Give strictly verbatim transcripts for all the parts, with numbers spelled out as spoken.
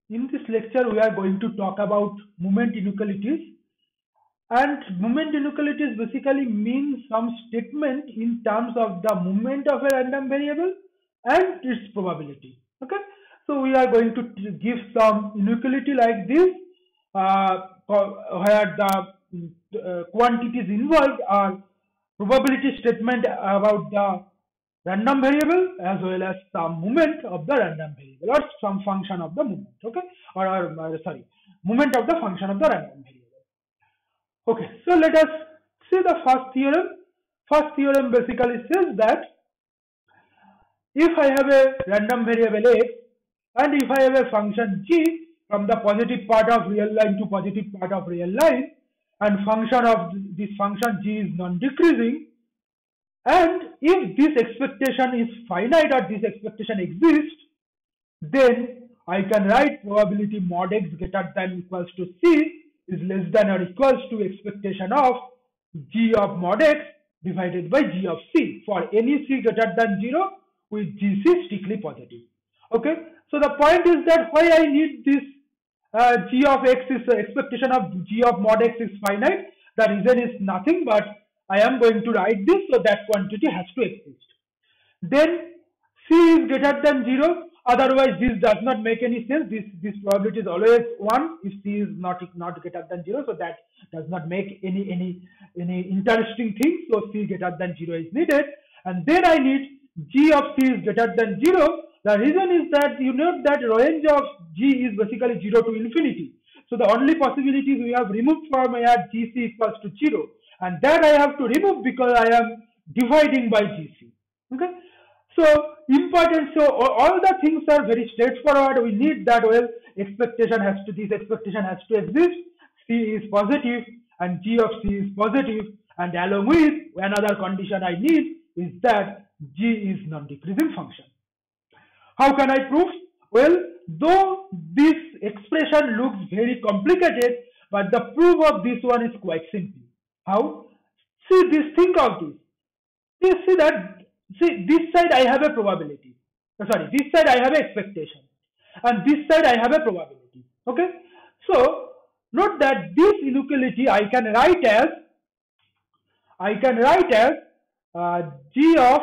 In this lecture, we are going to talk about moment inequalities. And moment inequalities basically means some statement in terms of the movement of a random variable and its probability. Okay, so we are going to give some inequality like this, uh, where the uh, quantities involved are probability statement about the random variable as well as some moment of the random variable or some function of the moment. Okay, or, or uh, sorry, moment of the function of the random variable. Okay, so let us see the first theorem. First theorem basically says that if I have a random variable x and if I have a function g from the positive part of real line to positive part of real line, and function of this function g is non-decreasing, and if this expectation is finite or this expectation exists, then I can write probability mod x greater than equals to c is less than or equals to expectation of g of mod x divided by g of c for any c greater than zero with gc strictly positive. Okay, so the point is that why I need this uh, g of x is uh, expectation of g of mod x is finite. The reason is nothing but I am going to write this, so that quantity has to exist. Then c is greater than zero. Otherwise, this does not make any sense. This this probability is always one if c is not not greater than zero. So that does not make any any any interesting thing. So c greater than zero is needed, and then I need g of c is greater than zero. The reason is that you know that range of g is basically zero to infinity. So the only possibilities we have removed from here gc equals to zero, and that I have to remove because I am dividing by gc. Okay. So important, so all the things are very straightforward. We need that, well, expectation has to, this expectation has to exist, c is positive and g of c is positive, and along with another condition I need is that g is non-decreasing function. How can I prove? Well, though this expression looks very complicated, but the proof of this one is quite simple. How? See this, think of this. You see that, see this side I have a probability. Sorry, this side I have an expectation. And this side I have a probability. Okay? So, note that this inequality I can write as, I can write as uh, g of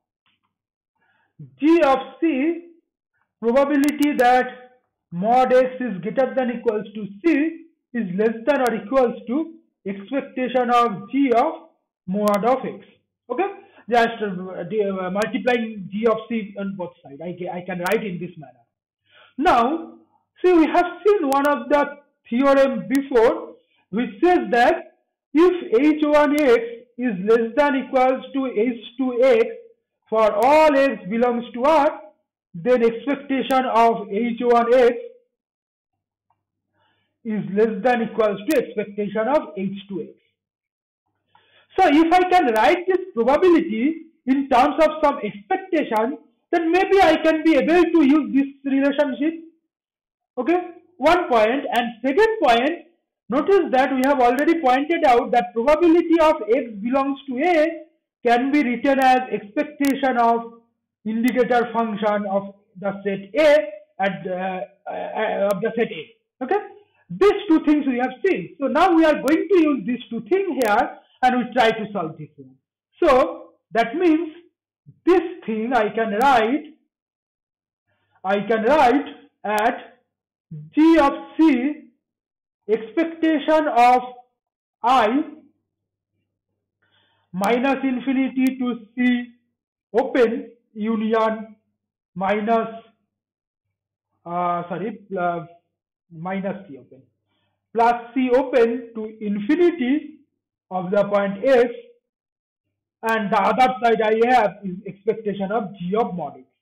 g of c, probability that mod x is greater than equals to c is less than or equals to expectation of g of mod of x. Okay, just uh, uh, multiplying g of c on both sides. I, I can write in this manner. Now, see, we have seen one of the theorem before, which says that if h one x is less than equals to h two x for all x belongs to R, then expectation of h one x is less than equals to expectation of h two x. So if I can write this probability in terms of some expectation, then maybe I can be able to use this relationship. Okay, one point. And second point, notice that we have already pointed out that probability of x belongs to A can be written as expectation of indicator function of the set A at uh, uh, of the set A. Okay, these two things we have seen. So now we are going to use these two things here, and we try to solve this one. So that means this thing I can write, I can write at g of c expectation of I minus infinity to c open union minus uh, sorry uh, minus c open plus c open to infinity of the point x, and the other side I have is expectation of g of mod x.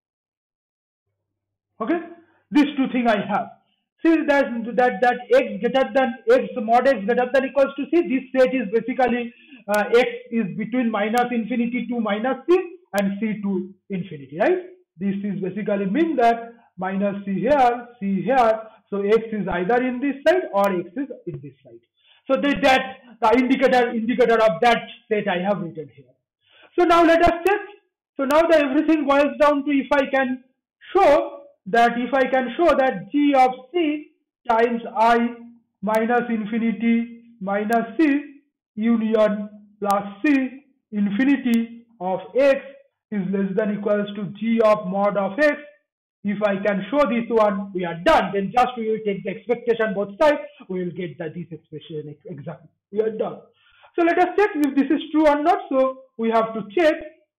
Okay, these two things I have. See that that that x greater than x mod x greater than equals to c. This set is basically uh, x is between minus infinity to minus c and c to infinity, right? This is basically mean that minus c here, c here. So x is either in this side or x is in this side. So that, that the indicator indicator of that set I have written here. So now let us check. So now that everything boils down to if I can show that if I can show that g of c times I minus infinity minus c union plus c infinity of x is less than equals to g of mod of x. If I can show this one, we are done. Then just we will take the expectation both sides, we will get the, this expression exactly. We are done. So let us check if this is true or not. So we have to check.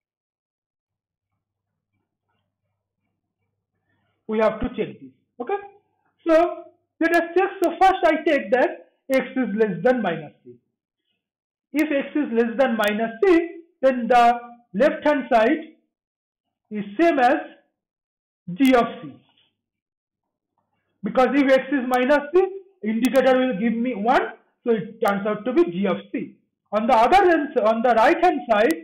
We have to check this. Okay. So let us check. So first I take that x is less than minus c. If x is less than minus c, then the left hand side is same as g of c. Because if x is minus c, indicator will give me one, so it turns out to be g of c. On the other hand, on the right hand side,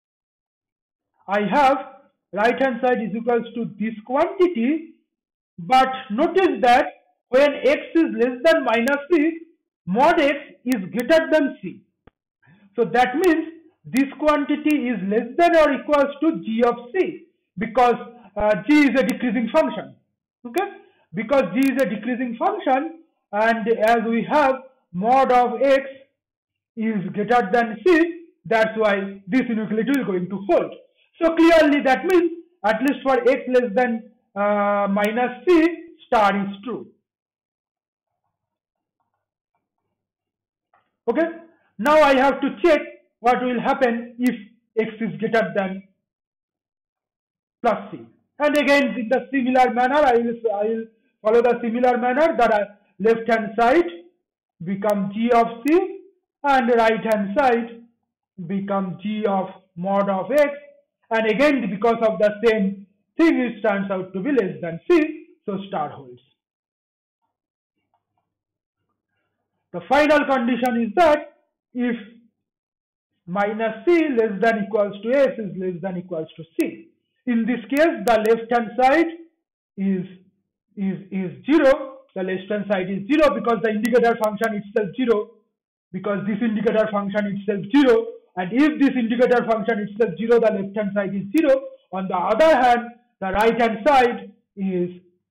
I have right hand side is equals to this quantity, but notice that when x is less than minus c, mod x is greater than c. So that means this quantity is less than or equals to g of c, because uh, g is a decreasing function. Okay, because g is a decreasing function, and as we have mod of x is greater than c, that's why this inequality is going to hold. So clearly that means at least for x less than uh, minus c, star is true. Okay, now I have to check what will happen if x is greater than plus c. And again, in the similar manner, I will, I will follow the similar manner that left hand side become g of c and right hand side become g of mod of x, and again because of the same thing it turns out to be less than c, so star holds. The final condition is that if minus c less than equals to s is less than equals to c. In this case, the left hand side is is is zero. The left hand side is zero because the indicator function itself zero, because this indicator function itself zero, and if this indicator function itself zero, the left hand side is zero. On the other hand, the right hand side is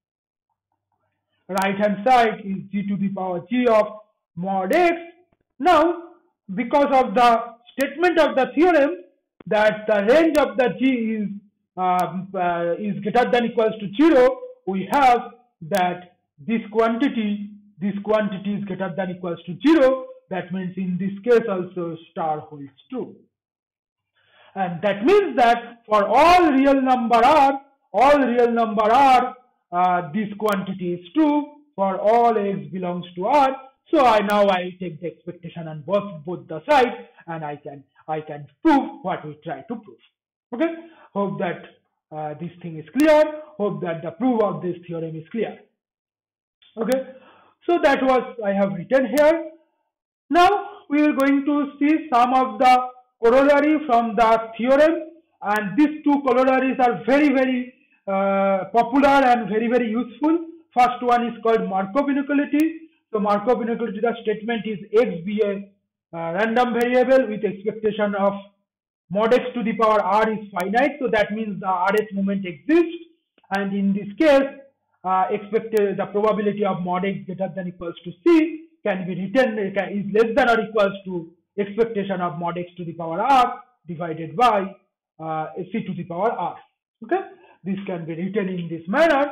right hand side is g to the power g of mod x. Now, because of the statement of the theorem that the range of the g is um, uh, is greater than equals to zero, we have that this quantity this quantity is greater than equals to zero. That means in this case also star holds true, and that means that for all real number r, all real number r, uh, this quantity is true for all x belongs to r. So I now I take the expectation on both both the sides, and I can I can prove what we try to prove. Okay. Hope that uh, this thing is clear. Hope that the proof of this theorem is clear. Okay. So that was I have written here. Now we are going to see some of the corollary from the theorem, and these two corollaries are very very uh, popular and very very useful. First one is called Markov inequality. So Markov inequality, the statement is x be a uh, random variable with expectation of mod x to the power r is finite. So that means the rth moment exists, and in this case, uh, expected the probability of mod x greater than equals to c can be written is less than or equals to expectation of mod x to the power r divided by uh, c to the power r. Okay, this can be written in this manner.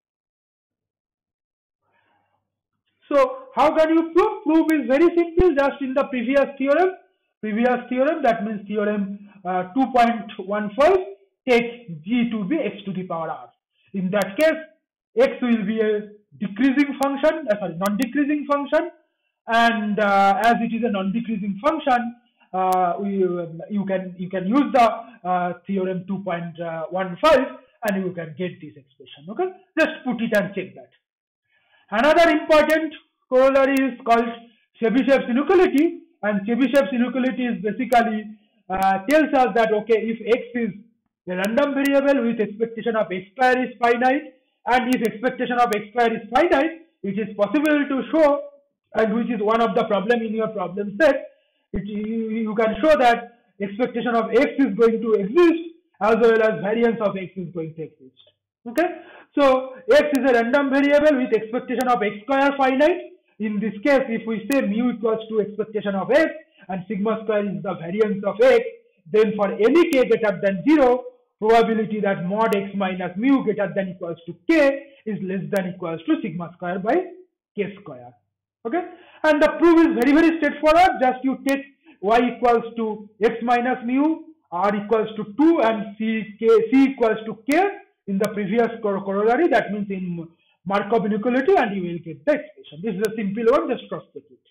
So how can you prove? Proof is very simple, just in the previous theorem. Previous theorem, that means theorem uh, two point one five, take g to be x to the power r. In that case, x will be a decreasing function, uh, sorry, non-decreasing function, and uh, as it is a non-decreasing function, uh, we, you can you can use the uh, theorem two point one five, and you can get this expression. Okay, just put it and check that. Another important corollary is called Chebyshev's inequality, and Chebyshev's inequality is basically uh, tells us that okay, if x is a random variable with expectation of x square is finite, and if expectation of x square is finite, it is possible to show, and which is one of the problem in your problem set, it, you, you can show that expectation of x is going to exist as well as variance of x is going to exist. Okay, so x is a random variable with expectation of x square finite. In this case, if we say mu equals to expectation of x and sigma square is the variance of x, then for any k greater than zero, probability that mod x minus mu greater than equals to k is less than equals to sigma square by k square. Okay, and the proof is very very straightforward. Just you take y equals to x minus mu, r equals to two, and c, k, c equals to k in the previous corollary, that means in Markov inequality, and you will get the expression. This is a simple one, just cross check it.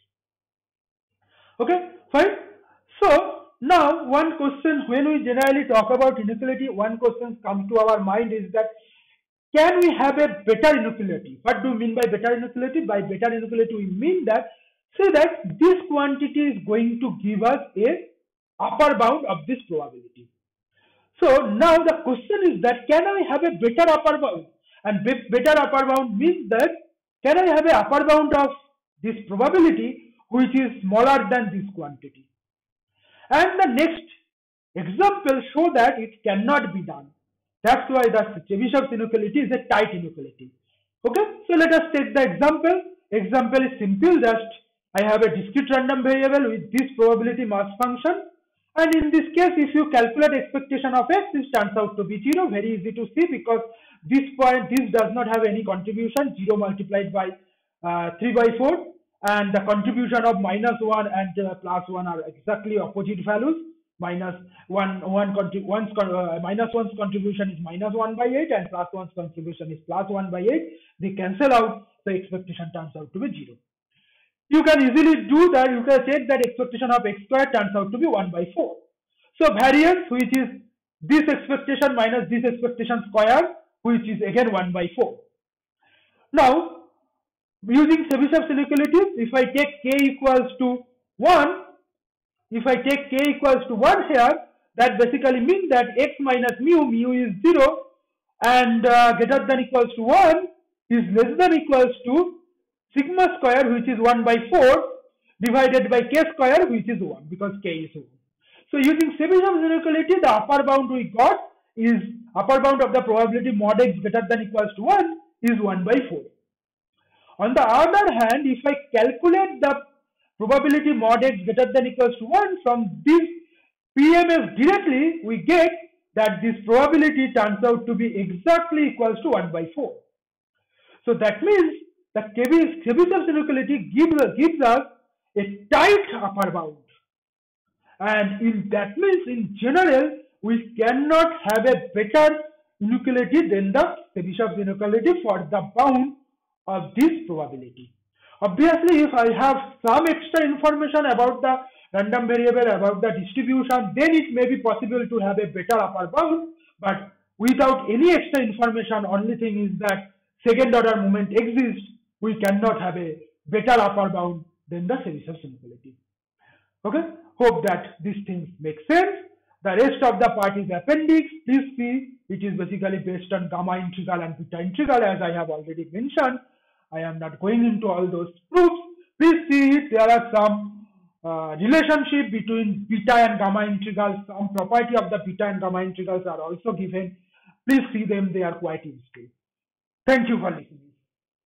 Okay, fine. So now one question, when we generally talk about inequality, one question comes to our mind is that can we have a better inequality? What do we mean by better inequality? By better inequality, we mean that say that this quantity is going to give us a upper bound of this probability. So now the question is that can I have a better upper bound? And better upper bound means that can I have a upper bound of this probability which is smaller than this quantity? And the next example show that it cannot be done. That's why the Chebyshev's inequality is a tight inequality. Okay, so let us take the example. Example is simple. Just I have a discrete random variable with this probability mass function, and in this case, if you calculate expectation of x, this turns out to be zero. Very easy to see because this point, this does not have any contribution. Zero multiplied by uh, three by four, and the contribution of minus one and uh, plus one are exactly opposite values. Minus one, one, one's, uh, minus one's contribution is minus one by eight, and plus one's contribution is plus one by eight. They cancel out, the expectation turns out to be zero. You can easily do that. You can check that expectation of x squared turns out to be one by four. So variance, which is this expectation minus this expectation square, which is again one by four. Now, using Chebyshev's inequalities, if I take k equals to one, if I take k equals to one here, that basically means that x minus mu, mu is zero, and uh, greater than equals to one is less than equals to sigma square, which is one by four, divided by k square, which is one, because k is one. So using Chebyshev's inequality, the upper bound we got is upper bound of the probability mod x greater than equals to one is one by four. On the other hand, if I calculate the probability mod x greater than equals to one from this P M S directly, we get that this probability turns out to be exactly equals to one by four. So that means the Chebyshev's inequality gives, gives us a tight upper bound. And in that means in general, we cannot have a better inequality than the Chebyshev's inequality for the bound of this probability. Obviously, if I have some extra information about the random variable, about the distribution, then it may be possible to have a better upper bound. But without any extra information, only thing is that second order moment exists, we cannot have a better upper bound than the Chebyshev's inequality. Okay, hope that these things make sense. The rest of the part is appendix. Please see, it is basically based on gamma integral and beta integral, as I have already mentioned. I am not going into all those proofs. Please see it. There are some uh, relationship between beta and gamma integrals. Some property of the beta and gamma integrals are also given. Please see them. They are quite useful. Thank you for listening.